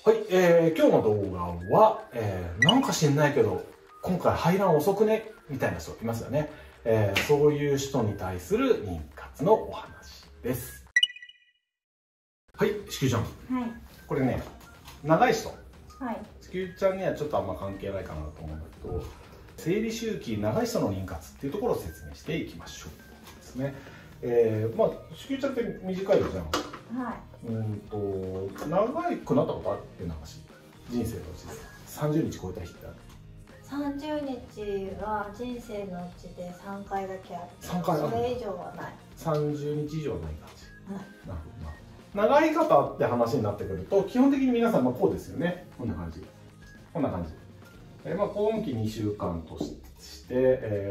はい、今日の動画は、なんか知んないけど今回排卵遅くねみたいな人いますよね、そういう人に対する妊活のお話です。はい、子宮ちゃん、はい、これね、長い人、はい、子宮ちゃんにはちょっとあんま関係ないかなと思うんだけど、生理周期長い人の妊活っていうところを説明していきましょうですね。まあ子宮ちゃんって短いじゃん。はい。長くなったことあるっていう話、人生のうちで30日超えた日ってある ？30日は人生のうちで3回だけある。 3回ある。 それ以上はない。 30日以上はない感じ。なるほどな。長い方って話になってくると、基本的に皆さんこうですよね。こんな感じ。こんな感じ。今期2週間として、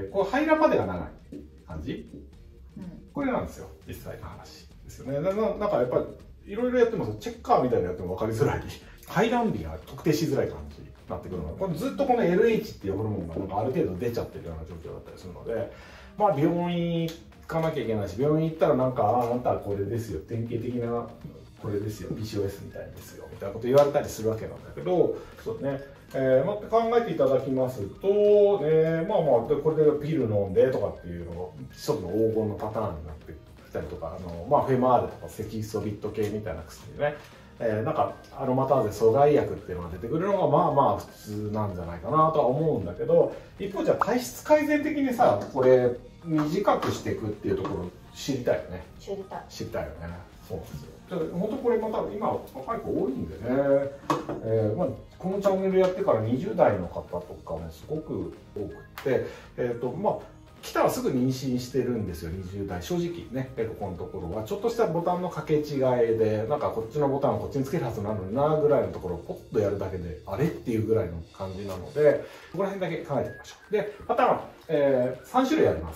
こう排卵までが長い感じ。これなんですよ、実際の話ですよね。なんかやっぱりいろいろやってます。チェッカーみたいなのやっても分かりづらい。排卵日が特定しづらい感じになってくるので、これずっとこの LH っていうホルモンがなんかある程度出ちゃってるような状況だったりするので、まあ病院行かなきゃいけないし、病院行ったらなんかあなたはこれですよ、典型的なこれですよ、 PCOS みたいですよみたいなこと言われたりするわけなんだけど、そうね、考えていただきますと、これでピル飲んでとかっていうのを一つの黄金のパターンになってきたりとか、フェマーレとかセキストビット系みたいな薬でね、なんかアロマターゼ阻害薬っていうのが出てくるのがまあまあ普通なんじゃないかなとは思うんだけど、一方じゃあ体質改善的にさ、これ短くしていくっていうところ知りたいよね。知りたいよね。そうなんですよ。本当これまた今若い子多いんでね、このチャンネルやってから20代の方とかもすごく多くて、来たらすぐ妊娠してるんですよ、20代。正直ね、ここのところはちょっとしたボタンの掛け違いで、なんかこっちのボタンをこっちにつけるはずなのになぐらいのところをポッとやるだけであれっていうぐらいの感じなので、ここら辺だけ考えてみましょう。でパターン、3種類あります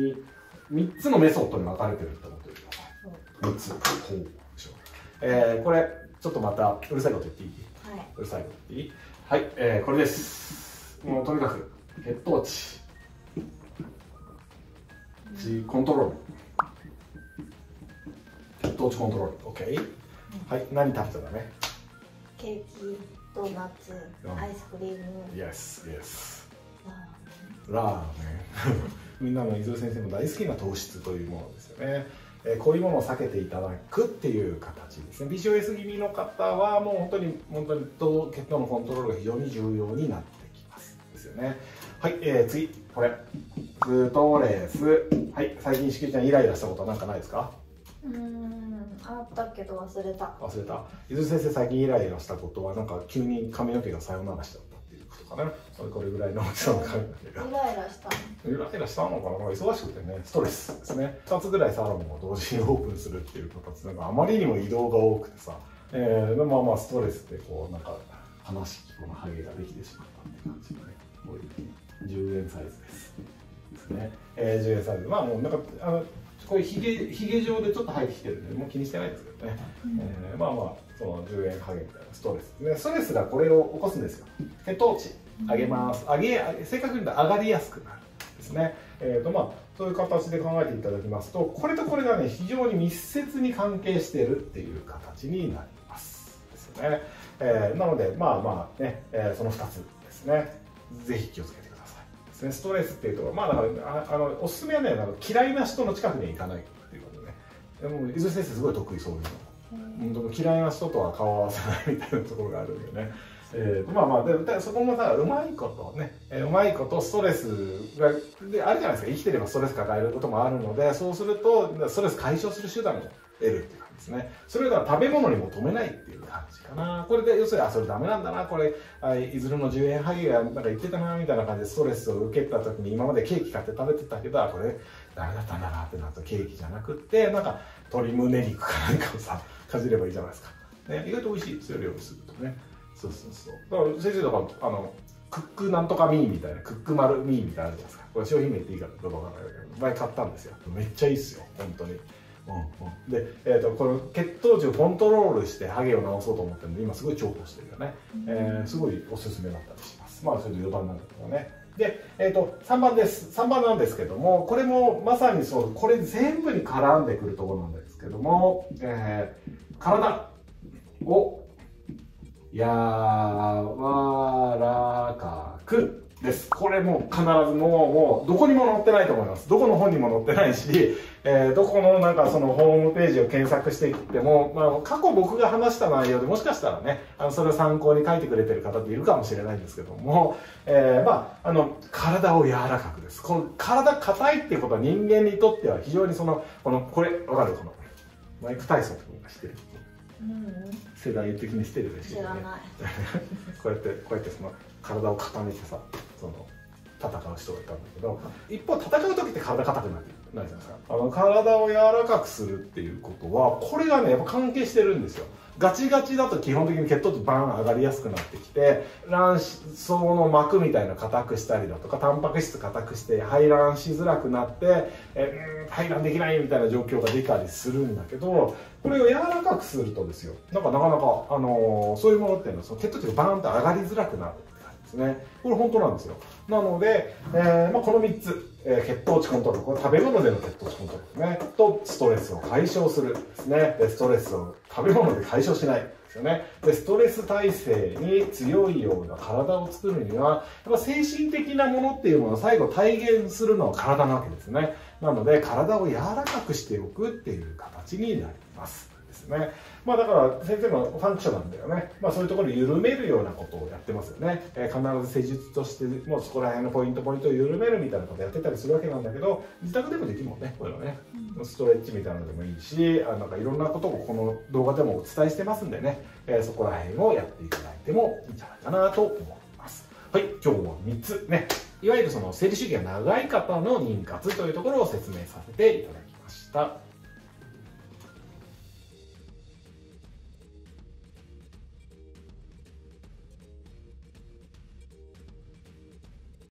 。3つのメソッドに分かれてると思っておいてください。3つ。ほうでしょう。これちょっとまたうるさいこと言っていい？はい、うるさいこと言っていい？はい、これです。もうとにかく血糖値コントロール、血糖値コントロール、OK？はい、何食べちゃダメ？ ケーキ、ドーナツ、アイスクリーム。 Yes。ラーメン。みんなの伊豆先生も大好きな糖質というものですよね。こういうものを避けていただくっていう形ですね。PCOS 気味の方はもう本当に血糖のコントロールが非常に重要になってきますですよね。はい、次これストレス。はい、最近子宮ちゃんイライラしたことはなんかないですか？ あったけど忘れた。 伊豆先生最近イライラしたことはなんか急に髪の毛がさよならしちゃったっていうことかな。これぐらいの大きさの髪の毛がイライラしたのかな。忙しくてね、ストレスですね。2つぐらいサロンを同時にオープンするっていう形で、あまりにも移動が多くてさ、ストレスでこうなんか悲しきこのハゲができてしまったって感じのね、こういう10円サイズですね。10円サイズ、もうなんかこういうひげ状でちょっと生えてきてるんでもう気にしてないですけどね、その10円ハゲみたいなストレスですね。ストレスがこれを起こすんですよ。血糖値上げます。正確に言うと上がりやすくなるんですね。そういう形で考えていただきますと、これとこれがね非常に密接に関係しているっていう形になりますですよね。なのでその2つですね、ぜひ気をつけてくださいですね。ストレスっていうと、だからおすすめはね、嫌いな人の近くに行かないっていうことね。もう伊豆先生すごい得意、そういうの。嫌いな人とは顔を合わせないみたいなところがあるんでね。でそこもさ、うまいことストレスがであるじゃないですか。生きてればストレス抱えることもあるので、そうするとストレス解消する手段を得るっていう感じですね。それが食べ物に求めないっていう感じかな。これで要するにそれダメなんだな、これいずれの10円ハゲがなんか言ってたなみたいな感じでストレスを受けた時に今までケーキ買って食べてたけど、これダメだったんだなってなると、ケーキじゃなくってなんか鶏胸肉かなんかをさかじればいいじゃないですか、ね、意外と美味しいですよ、料理するとね。そうだから先生とかクックなんとかミーみたいな、クックマルミーみたいなのあるじゃないですか。これ商品名っていいかどうかわからないけど前買ったんですよ。めっちゃいいっすよ本当に。で、この血糖値をコントロールしてハゲを治そうと思ってるんで今すごい重宝してるよね。すごいおすすめだったりします。それで余談なんだけどね。で、3番です。3番なんですけども、これもまさにそう、これ全部に絡んでくるところなんですけども、体を柔らかくです。これもう必ずもうどこにも載ってないと思います。どこの本にも載ってないし、どこのなんかそのホームページを検索していっても、まあ、過去僕が話した内容でもしかしたらね、それを参考に書いてくれてる方っているかもしれないんですけども、体を柔らかくです。この体硬いっていうことは人間にとっては非常にこれ、わかる？このマイク・タイソンとか知ってる？世代的にしてるでしょ、ね、 知らないこうやってその体を固めてさ、戦う人がいたんだけど、一方戦う時って体硬くなってないじゃないですか。体を柔らかくするっていうことはこれがねやっぱ関係してるんですよ。ガチガチだと基本的に血糖値バーン上がりやすくなってきて、卵巣の膜みたいな硬くしたりだとか、タンパク質硬くして排卵しづらくなって、排卵できないみたいな状況が出たりするんだけど、これを柔らかくするとですよ、なかなかそういうものっていうのは血糖値がバーンと上がりづらくなるって感じですね。これ本当なんですよ。なので、この3つ、血糖値コントロール、これ食べ物での血糖値コントロールですね、とストレスを解消するですね。でストレスを食べ物で解消しないですよね。でストレス耐性に強いような体を作るには、やっぱ精神的なものっていうものを最後体現するのは体なわけですね。なので体を柔らかくしておくっていう形になりますですね。だから先生のファンクションなんだよね。そういうところを緩めるようなことをやってますよね。必ず施術としてもうそこら辺のポイントを緩めるみたいなことやってたりするわけなんだけど、自宅でもできるもんね、これはね。ストレッチみたいなのでもいいし、なんかいろんなことをこの動画でもお伝えしてますんでね、そこら辺をやっていただいてもいいんじゃないかなと思います。はい、今日は3つね、いわゆる生理周期が長い方の妊活というところを説明させていただきました。